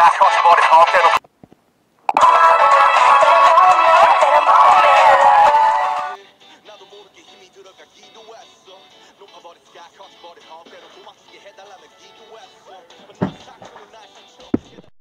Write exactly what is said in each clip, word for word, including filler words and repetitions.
커져버린 헛대로 나도 모르게 힘이 들어가기도 했어. 높아버린 스카 커져버린 헛대로 고맙게 해달라며 기도했어. 난 사랑으로 날 스쳐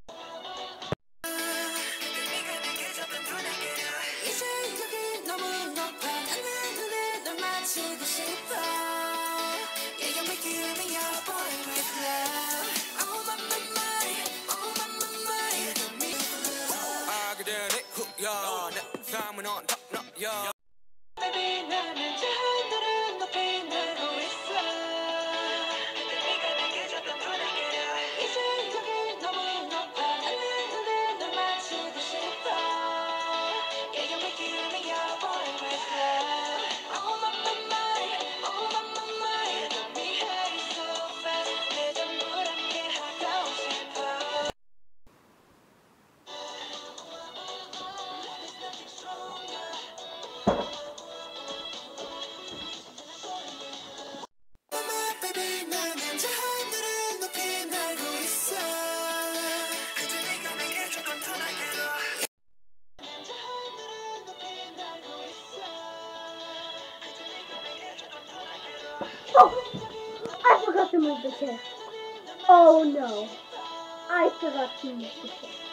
이제 여기 너무 높아 내 눈에 널 맞추고 싶어. Yeah, you make it me your boy with love. Oh my my my, oh my my my, you got me love. I get it, yeah, 내 삶은 on top, no, yeah. Baby 나는 저 하늘을 높이 날고 있어. 근데 네가 내게 줬던 분위기를 이제 여기 너무 높아 내 눈에 널 맞추고 싶어. Yeah, you make it me your boy with love. Oh my my my, oh my my my, you got me high so fast. 내 전부 함께 하고 싶어. There's nothing stronger. Baby 나는 저 하늘을 높이 날고 있어. 그저 네가 내게 줬던 편하게로 저 하늘을 높이 날고 있어. 그저 네가 내게 줬던 편하게로. Oh, I forgot to move the chair. Oh no, I forgot to move the chair.